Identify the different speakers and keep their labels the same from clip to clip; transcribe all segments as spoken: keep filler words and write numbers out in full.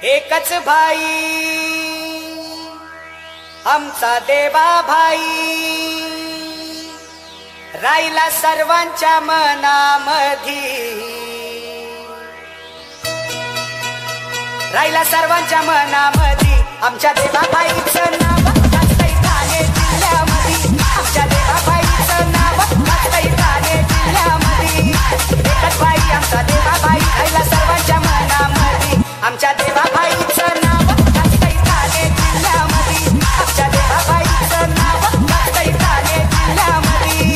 Speaker 1: एकच भाई आमचा देवा भाई राहिला सर्वांच्या मनामधी, राहिला सर्वांच्या मनामधी आमच्या देवा भाईचं नाव गाजतंय ठाणे जिल्ह्यामध्ये, आमच्या देवा भाईचं नाव गाजतंय ठाणे जिल्ह्यामध्ये। एकच भाई आमचा देवा भाई राहिला सर्वांच्या मनामधी, आमच्या देवा भाईचं नाव गाजतंय ठाणे जिल्ह्यामध्ये, आमच्या देवा भाईचं नाव गाजतंय ठाणे जिल्ह्यामध्ये।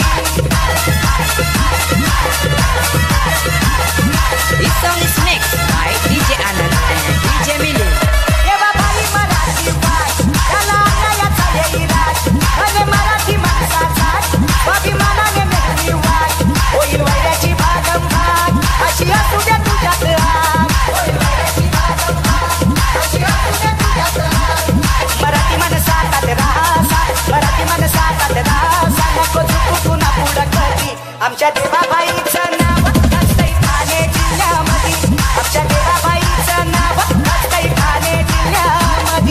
Speaker 2: This song is mixed by D J Anand and D J Milu.
Speaker 1: देवा भाई मराठी बाय त्याला अन्यायाचा येई राज, म्हणे मराठी माणसाचा स्वाभिमानाने नेहमी वाट, होईल वैऱ्याची भागमभाग अशी असू द्या तुझ्यात आग, होईल वैऱ्याची भागमभाग अशी असू द्या तुझ्यात आग। मराठी माणसात राहा साथ, मराठी माणसात राहा साथ, नको चुकू पुन्हा पुढं कधी आमच्या देवा भाईचं नाव गाजतंय ठाणे जिल्ह्यामध्ये, आमच्या देवा भाईचं नाव गाजतंय ठाणे जिल्ह्यामध्ये।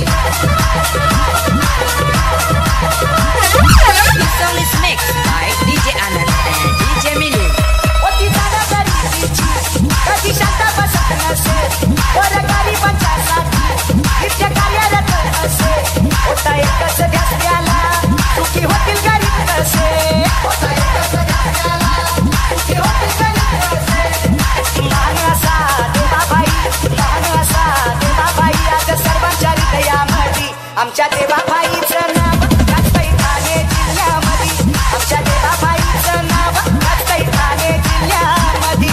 Speaker 2: This song is mixed by D J Anand and D J Milu.
Speaker 1: होती जागा गरिबीची कधी शांत बसत नसे, वर गरिबांच्यासाठी नित्य कार्यरत असे, होता एकच ध्यास त्याला सुखी होतील गरीब कसे, होता एकच ध्यास त्याला सुखी होतील गरीब कसे। लहान असा देवा भाई, लहान असा देवा भाई आज सर्वांच्या हृदयामध्ये, आमच्या देवा भाईचं नाव गाजतंय ठाणे जिल्ह्यामध्ये, आमच्या देवा भाईचं नाव गाजतंय ठाणे जिल्ह्यामध्ये।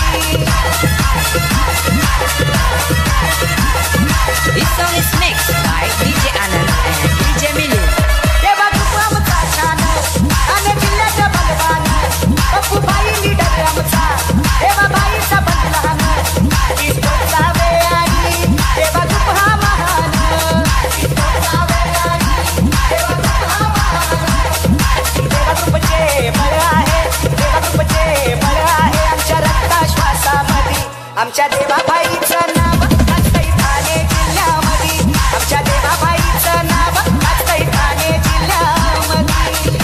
Speaker 2: This song is mixed by D J Anand and D J Milu.
Speaker 1: देवा तू आमचा छान ठाणे जिल्ह्याचं बलवान, पप्पू भाई लीडर आमचा देवा भाईचा बदलान, इस्कोचा वेळी देवा तू हा महान, इस्कोचा वेळी देवा तू हा महान। देवा तुपचे बळ आहे, देवा तुपचे बळ आहे आमच्या रक्ताश्वासामध्ये, आमच्या देवा भाईचं नाव गाजतंय ठाणे जिल्ह्यामध्ये, आमच्या देवा भाईचं नाव गाजतंय ठाणे जिल्ह्यामध्ये।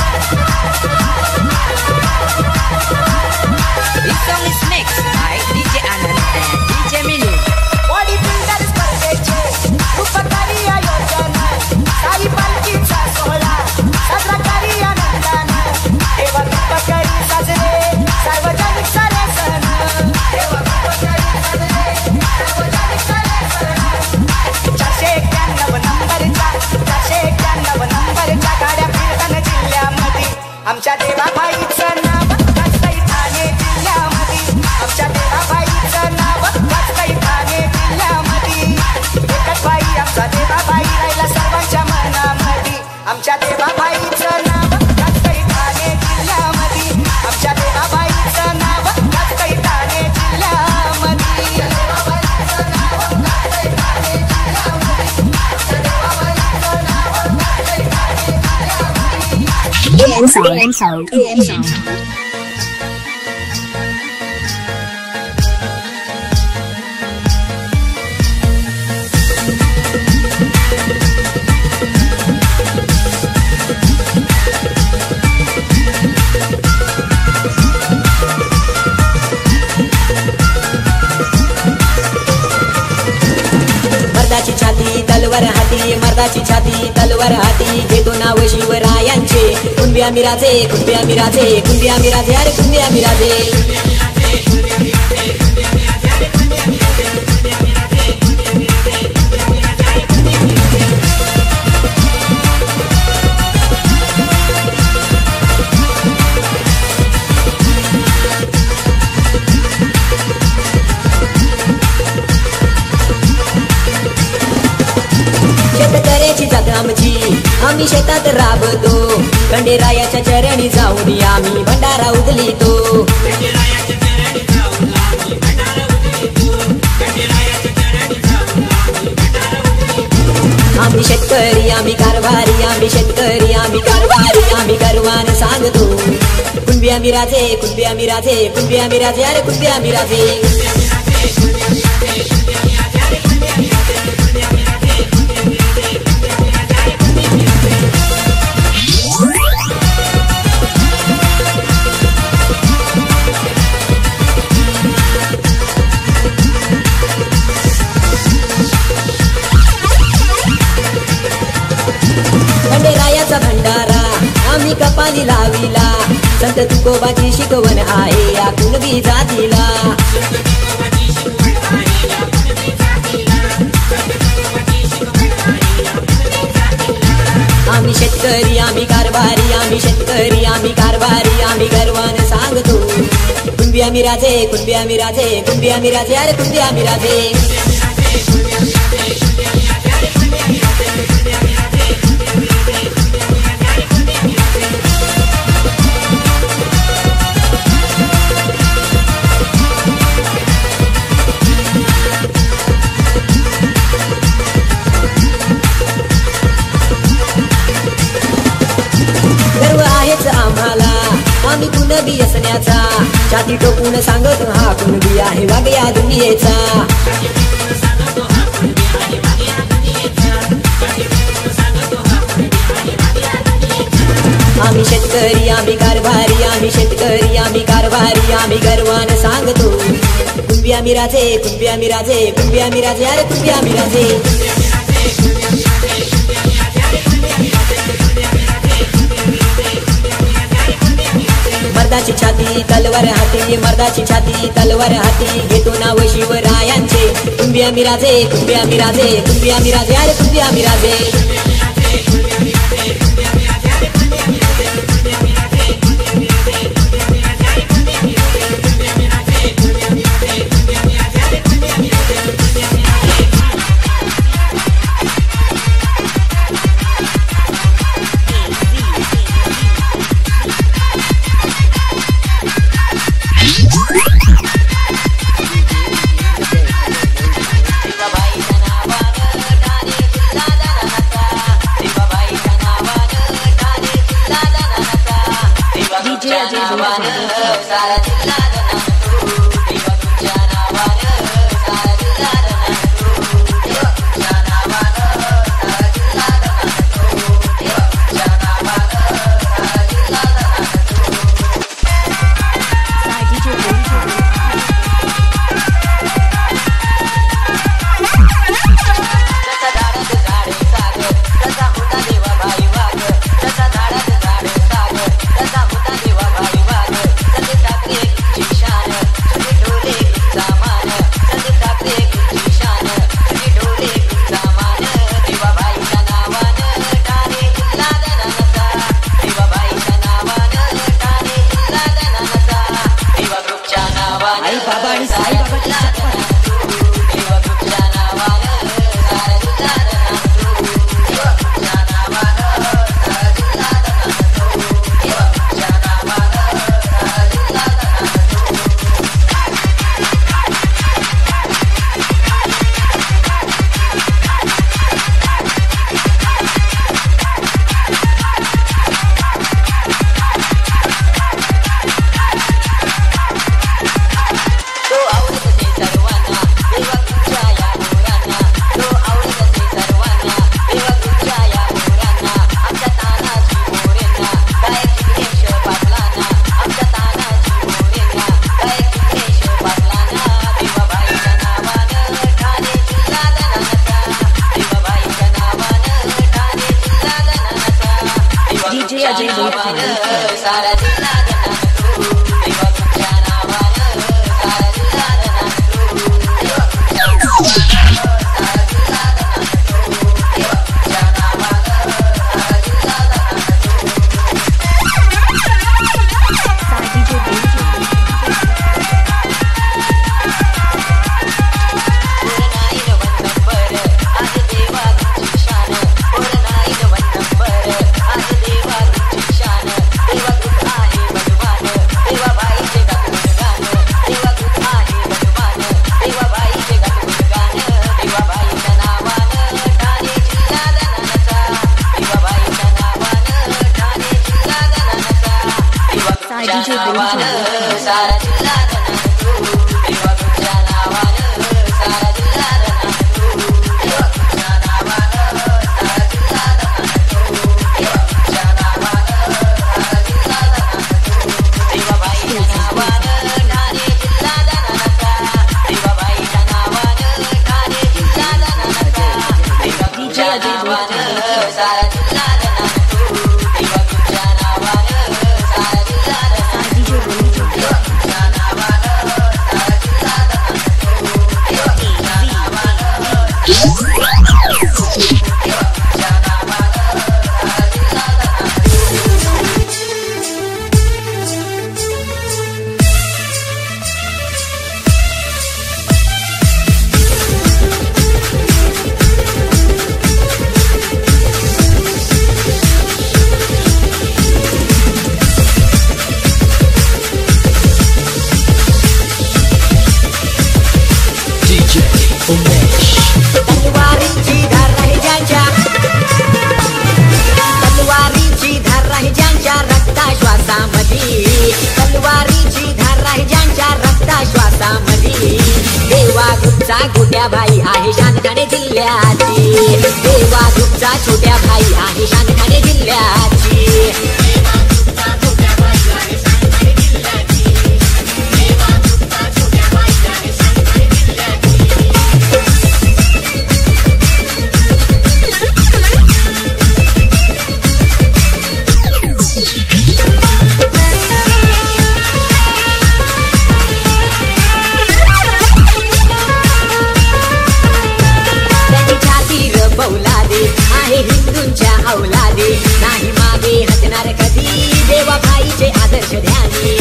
Speaker 2: This song is mixed by D J Anand and D J Milu.
Speaker 1: Body builder स्पर्धेचे उपकारी आयोजन, सारी पालखीचा सोहळा साजरा करी आनंदानं, देवा कृपकरी साजरे सार्वजनिक सारे सण, देवा कृपकरी साजरे सार्वजनिक सारे सण। चारशे एक्क्याण्णव नंबरच्या चारशे एक्क्याण्णव नंबरच्या गाड्या फिरताना जिल्ह्यामध्ये, आमच्या देवा भाईचं नाव गाजतंय ठाणे जिल्ह्यामध्ये, आमच्या देवा भाईचं नाव गाजतंय ठाणे जिल्ह्यामध्ये। एकच भाई आमचा देवा भाई राहिला सर्वांच्या मनामध्ये, आमच्या देवा भाईचं नाव गाजतंय ठाणे जिल्ह्यामध्ये, आमच्या देवा भाईचं नाव गाजतंय ठाणे जिल्ह्यामध्ये। देवा भाईचं नाव गाजतंय ठाणे जिल्ह्यामध्ये, आमच्या देवा भाईचं नाव गाजतंय ठाणे जिल्ह्यामध्ये।
Speaker 3: A M Sound, A M Sound, A M Sound.
Speaker 4: मर्दाची छाती तलवार हाती, मर्दाची छाती तलवार हाती, घेतो नाव शिवरायांचे, कुणबी आम्ही राजे, कुणबी आम्ही राजे, कुणबी आम्ही राजे, अरे कुणबी आम्ही राजे। शेतकऱ्याची जात आमची, आम्ही शेतात राबतो, खंडेरायाच्या चरणी जाऊन आम्ही भंडारा उधलितो। आम्ही शेतकरी आम्ही कारभारी, आम्ही शेतकरी आम्ही कारभारी, आम्ही गर्वान सांगतो, कुणबी आम्ही राजे, कुणबी आम्ही राजे, कुणबी आम्ही राजे, अरे कुणबी आम्ही राजे। संत तुकोबाची शिकवण आहे या कुणबी जातीला. आम्ही शेतकरी आम्ही कारभारी आम्ही शेतकरी आम्ही कारभारी आम्ही गर्वाने सांगतो कुणबी आम्ही राजे कुणबी आम्ही राजे कुणबी आम्ही राजे अरे कुणबी आम्ही राजे. गर्व आहेच आम्हाला आम्ही कुणबी असण्याचा छाती टोकून सांगत हा कुणबी आहे वाघ या दुनियेचा. आम्ही शेतकरी आम्ही कारभारी आम्ही शेतकरी आम्ही कारभारी आम्ही गर्वाने सांगतो कुणबी आम्ही राजे कुणबी आम्ही राजे कुणबी आम्ही राजे अरे कुणबी आम्ही राजे. मर्दाची छाती तलवार हाती मर्दाची छाती तलवार हाती घेतो नाव शिवरायांचे कुणबी आम्ही राजे कुणबी आम्ही राजे कुणबी आम्ही राजे अरे कुणबी आम्ही राजे. छोट्या भाई आहे शान ठाणे जिल्ह्याची. देवा ग्रुपचा छोट्या भाई आहे शान ठाणे जिल्ह्याची. आहे हिंदूंच्या औलादे नाही मागे हटणार कधी. देवा भाईचे आदर्श ध्यानी.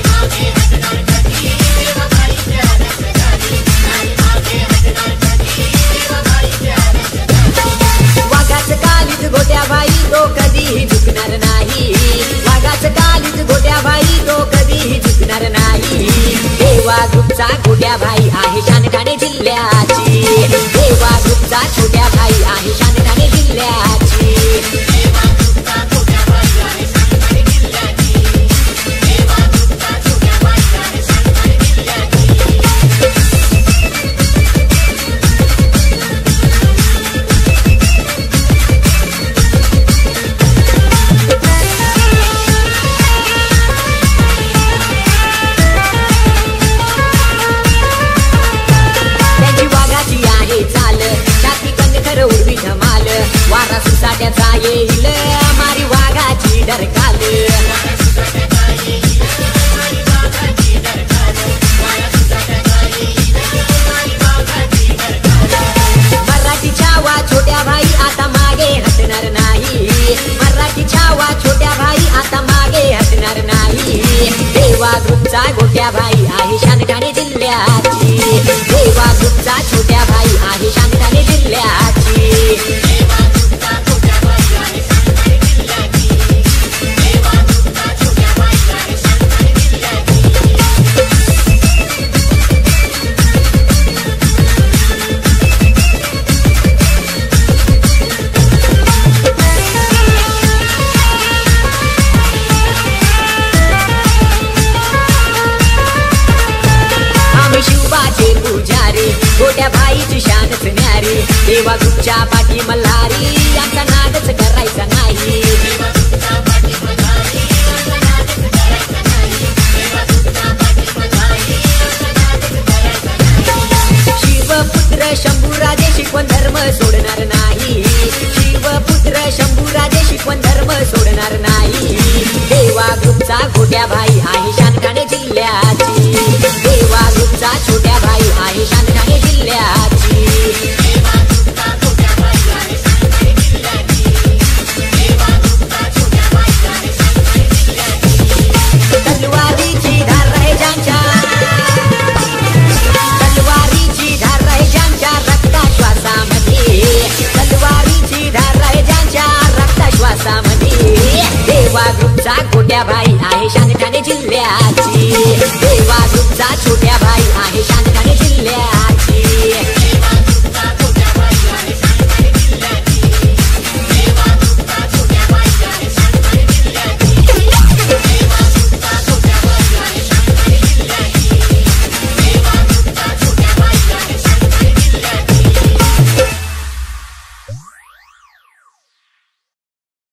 Speaker 4: वाघाच कालीच गोट्या भाई तो कधीही झुकणार नाही. वाघाच कालीच गोट्या भाई तो कधीही झुकणार नाही. देवा ग्रुपचा गोट्या भाई आहे शान ठाणे जिल्ह्याची. देवा ग्रुपचा छोट्या भाई आहे शान ठाणे जिल्ह्याची. वारा सुसाट्याचा येईल मारी वाघाची डरकाल. मराठी छावा छोट्या भाई आता मागे हटणार नाही. मराठी छावा छोट्या भाई आता मागे हटणार नाही. देवा ग्रुपचा गोट्या भाई आहे शान ठाणे जिल्ह्याची. देवा ग्रुपचा छोट्या भाई आहे शान ठाणे जिल्ह्याची. शिवबाचे पुजारी गोट्या भाईची शानच न्यारी. देवा ग्रुपच्या पाठी मल्हारी यांचा